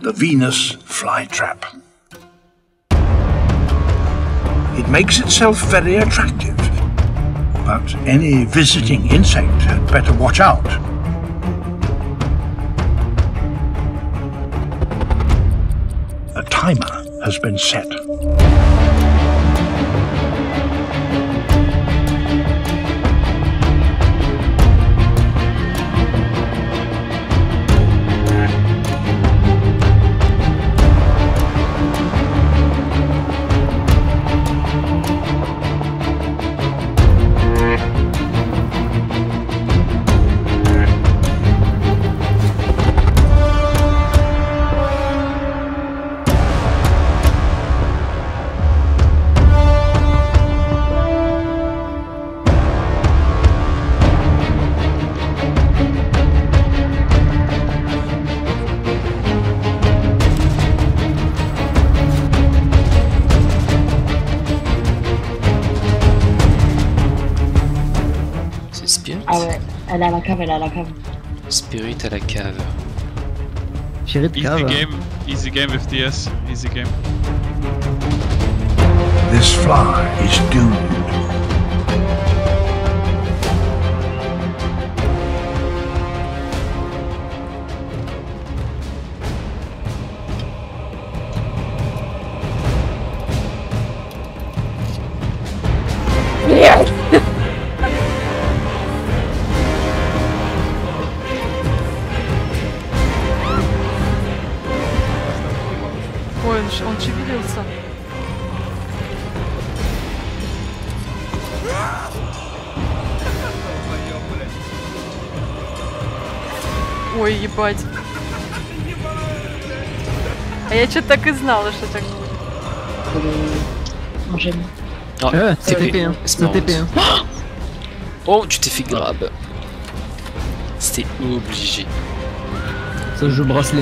the Venus flytrap. It makes itself very attractive, but any visiting insect had better watch out. A timer has been set. Ah ouais, elle est à la cave, elle est à la cave. Spirit à la cave. Spirit cave. Easy game with DS, easy game. This fly is doomed. Yes. Ой, он шевелился. Ой, ебать. А я что-то так и знала, что так будет. Oh, c'est TP, hein. C'est TP, hein. Oh, tu t'es fait grab. C'était obligé. Ça joue bracelet.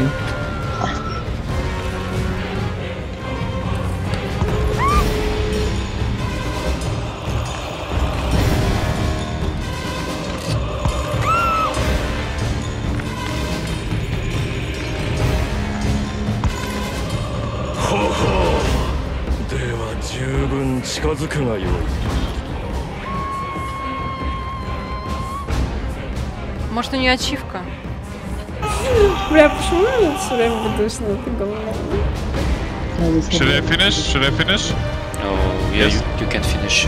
Может, у нее ачивка? Бля, почему я все время ведусь на это говно? Should I finish? Should I finish? Oh, yeah, you can finish.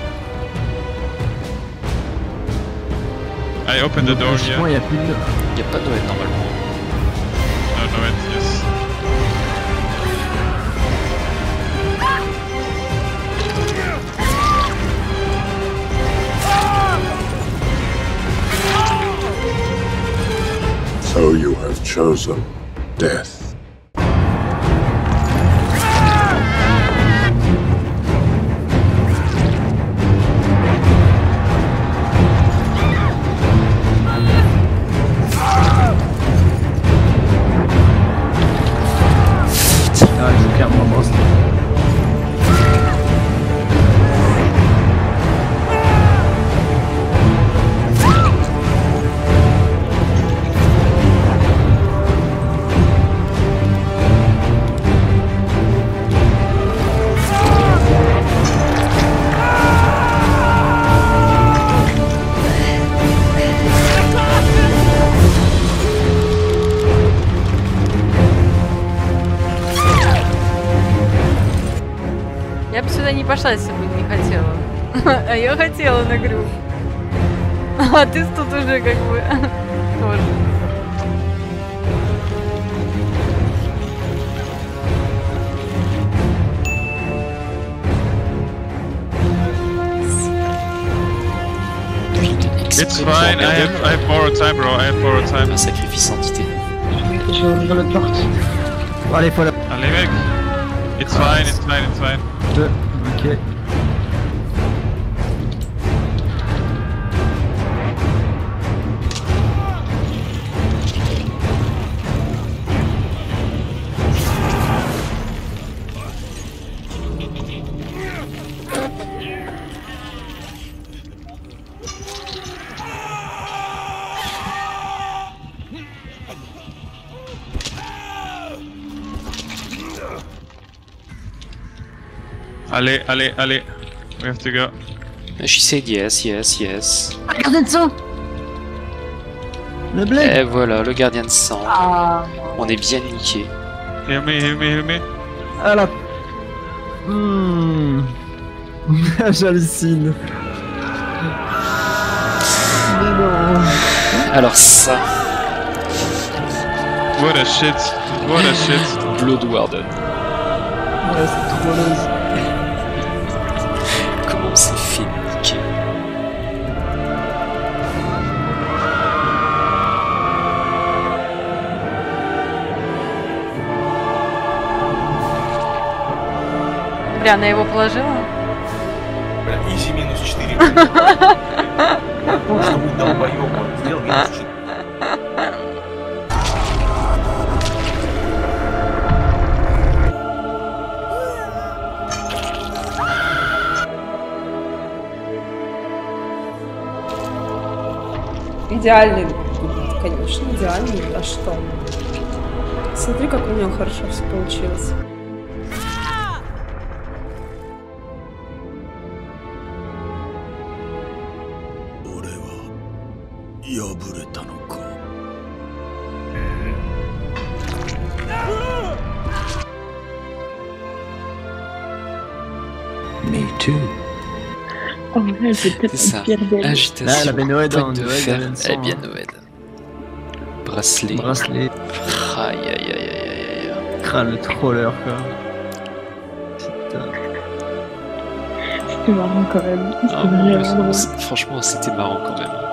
I opened the door here. Il y a plus de... Y a pas de Noël normalement. No, Noël, yes. So you have chosen death. Ah, je perds mon bracelet. Я бы сюда не пошла, если бы не хотела. А я хотела на грю. А ты тут уже как бы тоже. It's fine, I have borrowed time, bro. I have borrowed time. Un sacrifice entité. Je vais ouvrir l'autre porte. Allez, faut la... Allez, mec. It's fine, it's fine, it's fine. Ok. Allez, allez, allez. We have to go. She said yes, yes, yes. Regardez de sang. Le blé. Et voilà, le gardien de sang. Ah, On est bien niqué. Heal me, heal me, heal me. Ah la... J'hallucine. Mais non. Alors ça, What a shit. What a shit. Blood Warden. Ouais, c'est trop lazy. Comment on s'est fait niquer. Бля, она его положила? Бля, изи минус 4. Ну, что вы долбоёбы. Сделал минус 4. Идеальный, конечно, идеальный. А что? Смотри, как у него хорошо все получилось. Me too. oh ouais, c'est peut-être C'est ça. pire d'elle. Agitation. Là, elle a bien Noël pointe dans de Noël, fer. Gardien de sang, Elle est bien hein. Noël. Bracelet. Bracelet. Aïe aïe aïe aïe aïe aïe. Crâne le troller quoi. Putain. C'était marrant quand même. Ah, C'était bon, vraiment drôle. franchement, c'était marrant quand même.